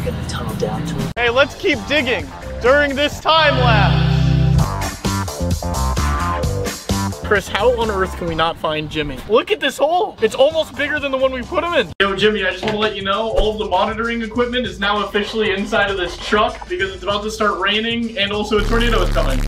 gonna tunnel down to him. Hey, let's keep digging during this time lapse. Chris, how on earth can we not find Jimmy? Look at this hole. It's almost bigger than the one we put him in. Yo, Jimmy, I just want to let you know all of the monitoring equipment is now officially inside of this truck because it's about to start raining and also a tornado is coming.